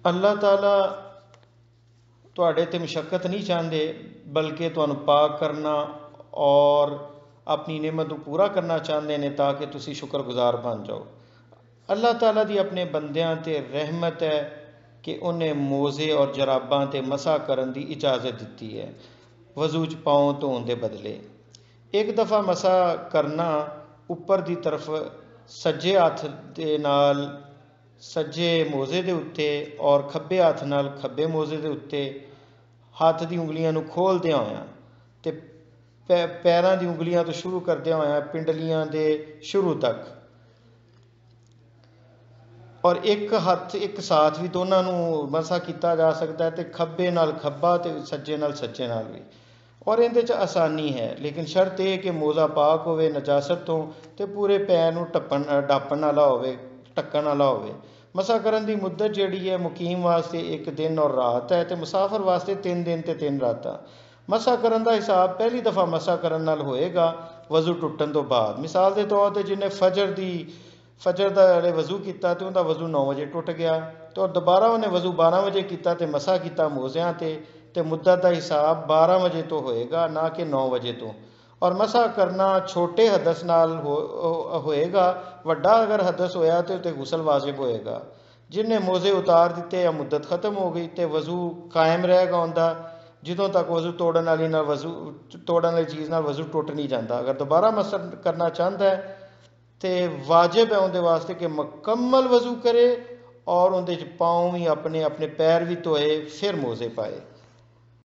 अल्लाह ताला तुहाडे ते मुशक्कत नहीं चाहते, बल्कि तुहानू पाक करना और अपनी नेमत को पूरा करना चाहते हैं ताकि तुसी शुक्रगुजार बन जाओ। अल्लाह ताला दी अपने बंदियां ते रहमत है कि उन्हें मोज़े और जराबां ते मसा करन दी इजाज़त दी है वज़ू च पाँव धोन के बदले। एक दफ़ा मसा करना उपर की तरफ सज्जे हथ दे नाल सज्जे मोज़े के उत्ते और खब्बे हथ नाल खब्बे मोज़े के उत्ते हथ की उंगलियां खोलद्या होया ते पैरों की उंगलियां तो शुरू करद्या होया पिंडलियां के शुरू तक, और एक हथ एक साथ भी दोनों मसा किया जा सकता है, तो खब्बे नाल खब्बा तो सज्जे नाल सज्जे नाल भी। और इहदे च आसानी है, लेकिन शर्त यह कि मोज़ा पाक होवे नजासत तो पूरे पैर नूं ढापण वाला होवे, ढक्कण वाला होवे। मसा करन दी मुद्दत जिहड़ी है मुकीम वास्ते एक दिन और रात है, तो मुसाफिर वास्ते 3 दिन ते 3 रातां। मसा करन दा हिसाब पहली दफ़ा मसा करन नाल होएगा वज़ू टुटन तो बाद। मिसाल के तौर पर जिन्हें फजर का वज़ू किया तो उनका वज़ू 9 बजे टुट गया, तो दोबारा उन्हें वज़ू 12 बजे किया तो मसा किया मोज़ियां ते मुद्दत का हिसाब 12 बजे तो होएगा, ना कि 9 बजे तो। और मसा करना छोटे हदस नाल होएगा, वड्डा अगर हदस होया तो गुसल वाजिब होएगा। जिन्हें मोज़े उतार दिते या मुद्दत खत्म हो गई तो वज़ू कायम रहेगा उनका जिदों तक वज़ू तोड़न वाली चीज़ नाल वज़ू टुट नहीं जाता। अगर दोबारा मसा करना चाहता है तो वाजिब है उनके वास्ते कि मुकम्मल वज़ू करे और उनके पाँव भी अपने अपने पैर भी धोए फिर मोज़े पाए।